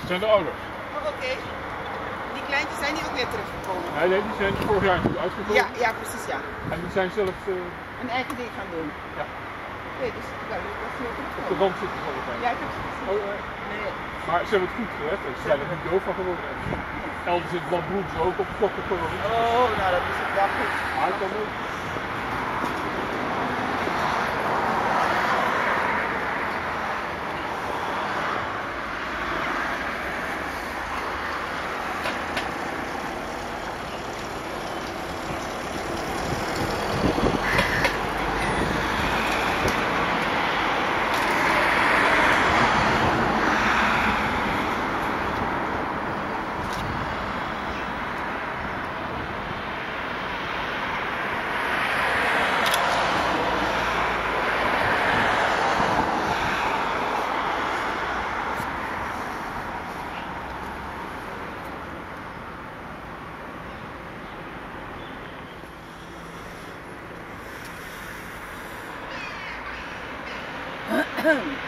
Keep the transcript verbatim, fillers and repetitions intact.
zijn de ouders. Oh, oké. Okay. Die kleintjes zijn die ook weer teruggekomen? Nee, nee, die zijn vorig jaar natuurlijk uitgekomen. Ja, ja, precies, ja. En die zijn zelf... Uh... een eigen ding gaan doen? Ja. Oké, okay, dus wel leuk dat ze ook terugkomen. Op de rand zitten ze allebei. Ja, ik heb ze gezien. Oh, nee. Nee. Maar ze hebben het goed gelegd en ze zijn er niet doof van geworden. Elders in het land broeden ze ook op klokken komen. Oh, nou dat is het wel goed. Maar het kan ook. Ahem.